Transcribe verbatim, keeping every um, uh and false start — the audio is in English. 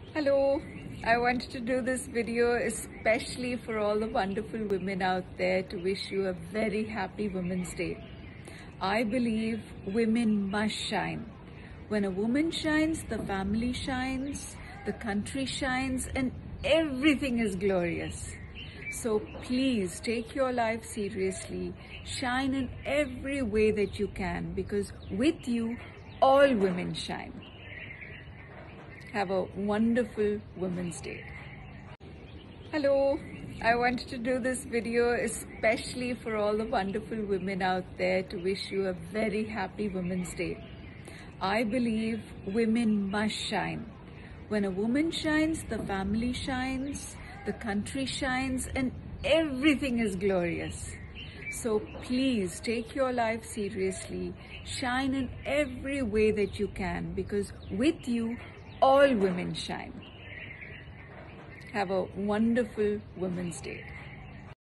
Hello, I wanted to do this video especially for all the wonderful women out there to wish you a very happy Women's Day. I believe women must shine. When a woman shines, the family shines, the country shines, and everything is glorious. So please take your life seriously, shine in every way that you can, because with you, all women shine. Have a wonderful Women's Day. Hello, I wanted to do this video especially for all the wonderful women out there to wish you a very happy Women's Day. I believe women must shine. When a woman shines, the family shines, the country shines, and everything is glorious. So please take your life seriously, shine in every way that you can, because with you, all women shine. Have a wonderful Women's Day.